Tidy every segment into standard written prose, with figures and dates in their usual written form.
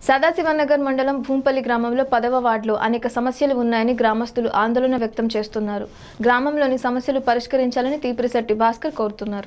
సదాశివనగర్ మండలం భూంపల్లి గ్రామంలో 10వ వార్డులో అనేక సమస్యలు ఉన్నాయని గ్రామస్తులు ఆందోళన వ్యక్తం చేస్తున్నారు. గ్రామంలోని సమస్యలు పరిష్కరించాలని తీపిశెట్టి భాస్కర్ కోరుతున్నారు.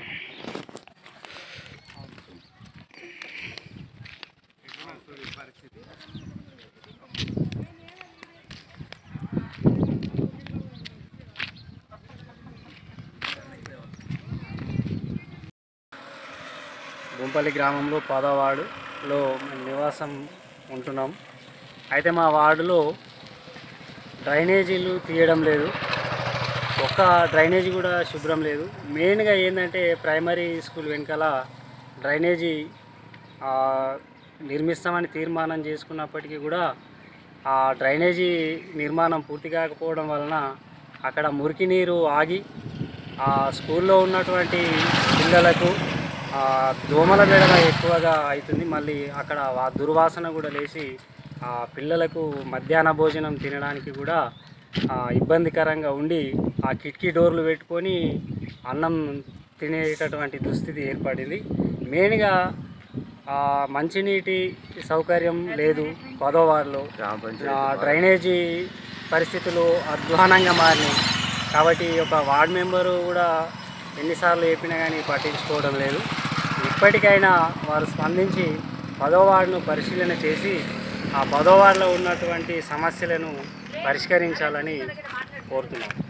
భూంపల్లి గ్రామంలో 10వ వార్డులో నివాసం ఉంటున్నాం. అయితే మా వార్డులో డ్రైనేజీలు తీయడం లేదు, ఒక్క డ్రైనేజీ కూడా శుభ్రం లేదు. మెయిన్గా ఏంటంటే ప్రైమరీ స్కూల్ వెనకాల డ్రైనేజీ నిర్మిస్తామని తీర్మానం చేసుకున్నప్పటికీ కూడా ఆ డ్రైనేజీ నిర్మాణం పూర్తి కాకపోవడం వలన అక్కడ మురికి నీరు ఆగి ఆ స్కూల్లో ఉన్నటువంటి పిల్లలకు దోమల బెడద ఎక్కువగా అవుతుంది. మళ్ళీ అక్కడ దుర్వాసన కూడా లేచి పిల్లలకు మధ్యాహ్న భోజనం తినడానికి కూడా ఇబ్బందికరంగా ఉండి ఆ కిటికీ డోర్లు పెట్టుకొని అన్నం తినేటటువంటి దుస్థితి ఏర్పడింది. మెయిన్గా మంచినీటి సౌకర్యం లేదు. 10వ వార్డులో డ్రైనేజీ పరిస్థితులు అధ్వానంగా మారినాయి. కాబట్టి ఒక వార్డు మెంబరు కూడా ఎన్నిసార్లు చెప్పినా కానీ పట్టించుకోవడం లేదు. ఇప్పటికైనా వారు స్పందించి 10వ వార్డును పరిశీలన చేసి ఆ 10వ వార్డులో ఉన్నటువంటి సమస్యలను పరిష్కరించాలని కోరుతున్నాం.